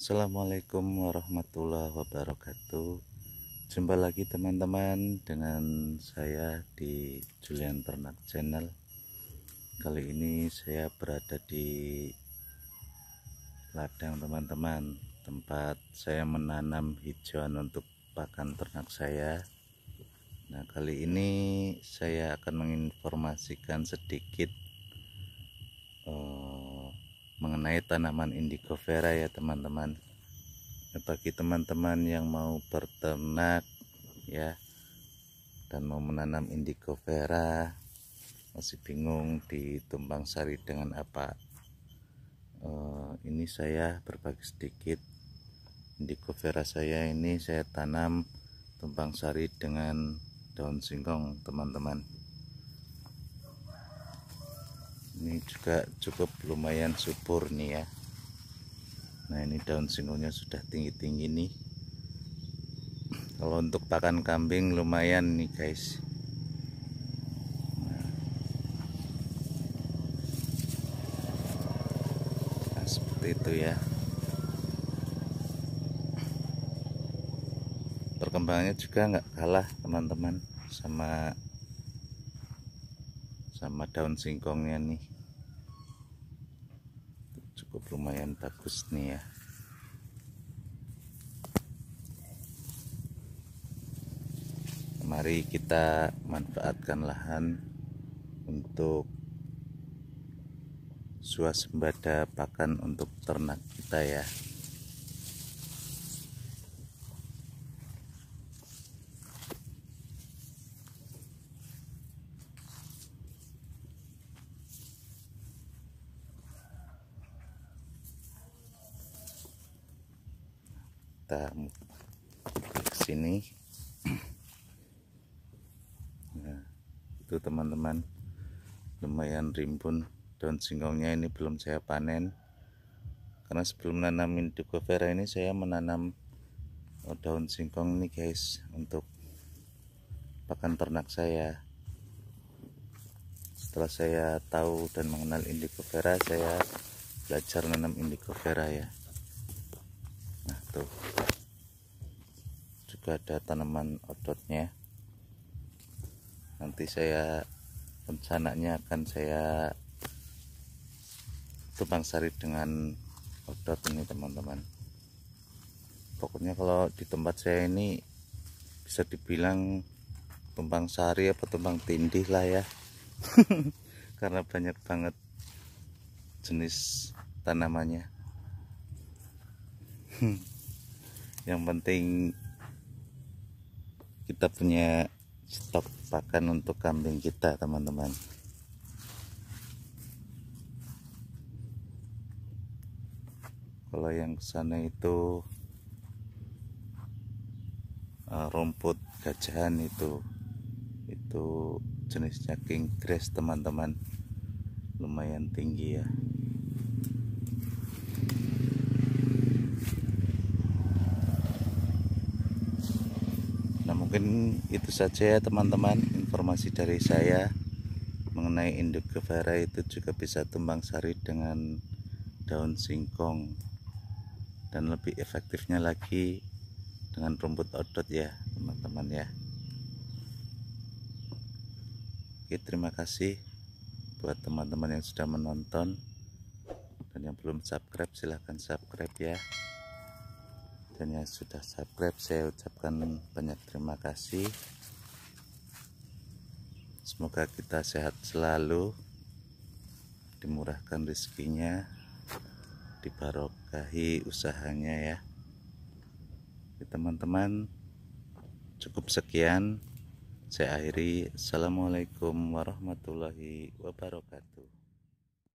Assalamualaikum warahmatullahi wabarakatuh. Jumpa lagi teman-teman dengan saya di Julian Ternak Channel. Kali ini saya berada di ladang teman-teman, tempat saya menanam hijauan untuk pakan ternak saya. Nah, kali ini saya akan menginformasikan sedikit mengenai tanaman indigo vera ya teman-teman. Bagi teman-teman yang mau berternak ya dan mau menanam indigo vera, masih bingung di tumpang sari dengan apa, ini saya berbagi sedikit. Indigo vera saya ini saya tanam tumpang sari dengan daun singkong teman-teman. Ini juga cukup lumayan subur nih ya. Nah, ini daun singkongnya sudah tinggi-tinggi nih. Kalau untuk pakan kambing lumayan nih guys. Nah, seperti itu ya. Perkembangannya juga nggak kalah teman-teman sama daun singkongnya nih. Cukup lumayan bagus nih ya. Mari kita manfaatkan lahan untuk swasembada pakan untuk ternak kita ya. Kita ke sini. Nah, itu teman-teman, lumayan rimbun daun singkongnya. Ini belum saya panen karena sebelum nanam indigo vera ini saya menanam daun singkong nih guys untuk pakan ternak saya. Setelah saya tahu dan mengenal indigo vera, saya belajar nanam indigo vera ya. Nah, tuh juga ada tanaman odotnya. Nanti saya rencananya akan saya tumpang sari dengan odot ini teman-teman. Pokoknya kalau di tempat saya ini bisa dibilang tumpang sari apa tumpang tindih lah ya. Karena banyak banget jenis tanamannya. Yang penting kita punya stok pakan untuk kambing kita teman-teman. Kalau yang sana itu rumput gajahan, itu jenisnya king grass teman-teman, lumayan tinggi ya. Nah, mungkin itu saja ya teman-teman informasi dari saya mengenai indigo vera. Itu juga bisa tumpang sari dengan daun singkong, dan lebih efektifnya lagi dengan rumput odot ya teman-teman ya. Oke, terima kasih buat teman-teman yang sudah menonton, dan yang belum subscribe silahkan subscribe ya. Dan yang sudah subscribe saya ucapkan banyak terima kasih. Semoga kita sehat selalu, dimurahkan rezekinya, dibarokahi usahanya ya. Teman-teman, cukup sekian saya akhiri. Assalamualaikum warahmatullahi wabarakatuh.